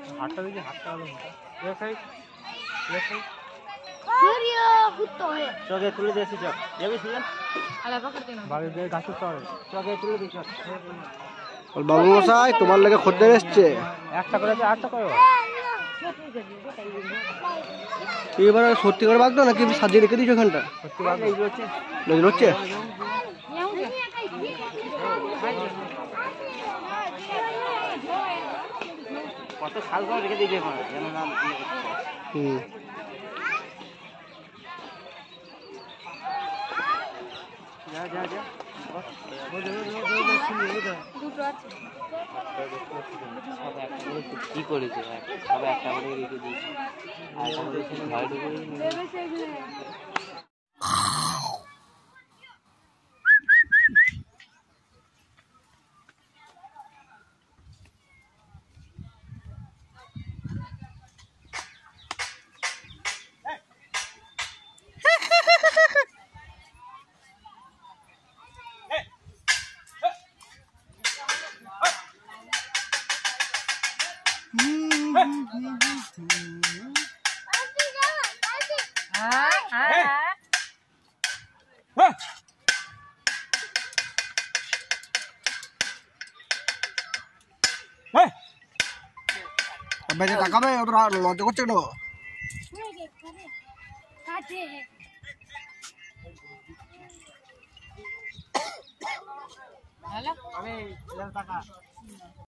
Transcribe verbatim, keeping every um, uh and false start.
হাতটা দেখি হাতটা ভালো মোটা লেফট সাইড লেফট সাইড सूर्य कुत्ता है चौके तुले देसी चौक ये भी सुन अरे पकड़ते ना বাড়ি দিয়ে গাছের তরে चौके तुले देसी चौक और बाबू मशाई तुम्हारे लगे खुद देवे एसছে একটা করে আছে আটটা করে এবারে সত্যি করে বাগদো নাকি সাজিয়ে রেখে দিছো এখানটা সত্যি বাঘ এই হচ্ছে নজর হচ্ছে কত সাল করে রেখে দিয়েছে এখন যেন না হুম যা যা যা কি করেছে সব একটা করে রেখে দিয়েছে আর ভয় ঢুকে अबे ये ताकाबे उधर लॉन्च করছে কেন काटे हैं हेलो अबे इधर ताका